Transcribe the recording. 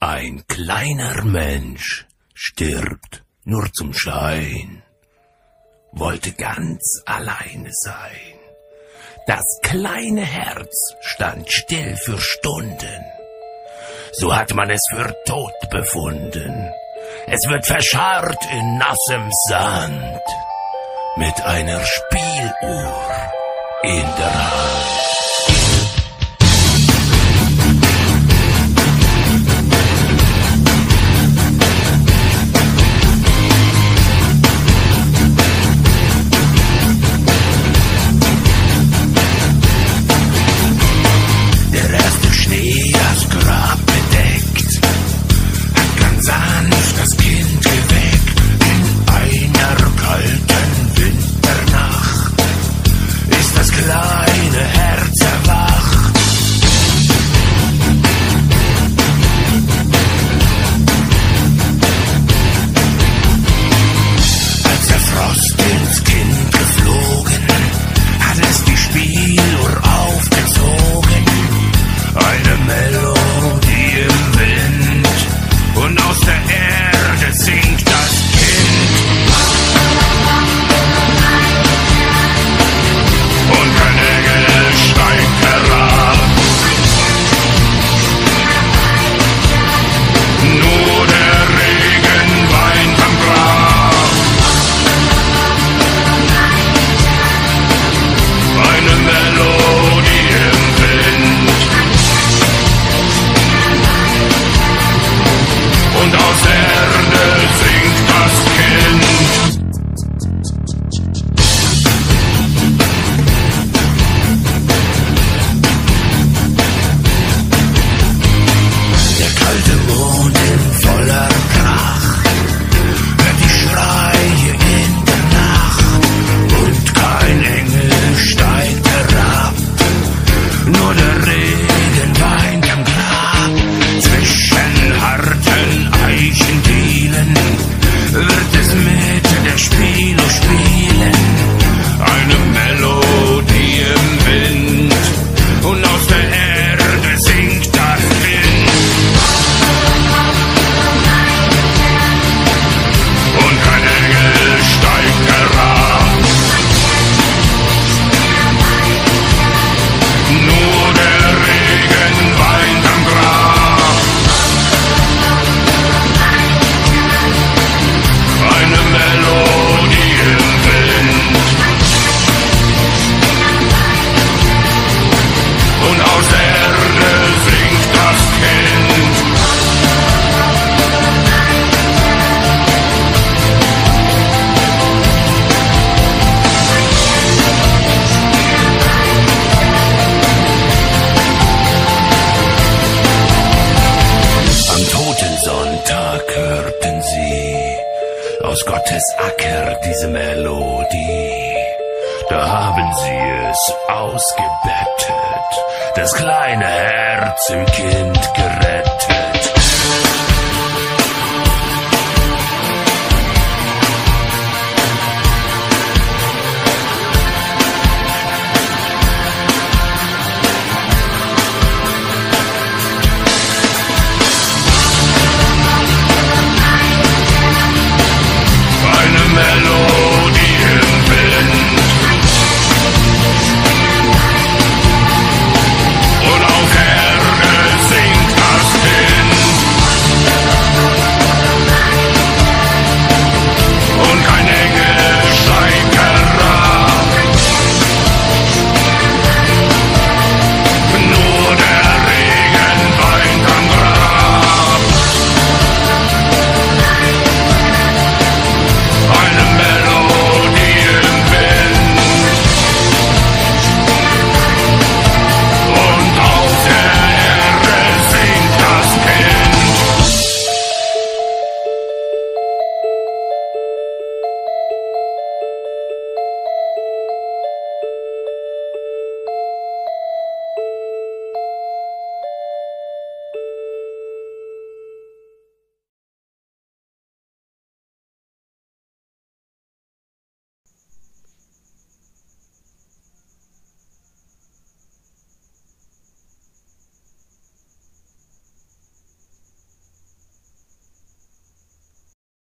Ein kleiner Mensch stirbt nur zum Schein, wollte ganz alleine sein. Das kleine Herz stand still für Stunden, so hat man es für tot befunden. Es wird verscharrt in nassem Sand, mit einer Spieluhr in der Hand. Das Kind geweckt in einer kalten Winternacht, ist das kleine Herz erwacht. Als der Frost ins Kind geflogen, hat es die Spieluhr aufgezogen, eine Melodie im Wind, und aus der Erde singt das Kind. Und kein Engel steigt herab, nur der Regen weint am Grab. Eine Melodie im Wind, und aus Erde singt das Kind. Der kalte Mond in voller Pracht hört die Schreie in der Nacht, und kein Engel steigt herab, nur der Regen weint am Grab. Zwischen harten Eichendielen wird es mit der Spieluhr spielen, eine Melodie im Wind, und aus der Erde singt das Kind. Und kein Engel steigt herab, nur der Regen weint am Grab. Eine Melodie im Wind, und aus Erde singt das Kind. Am Totensonntag hörten sie aus Gottes Acker diese Melodie. Da haben sie es ausgebettet, das kleine Herz im Kind gerettet.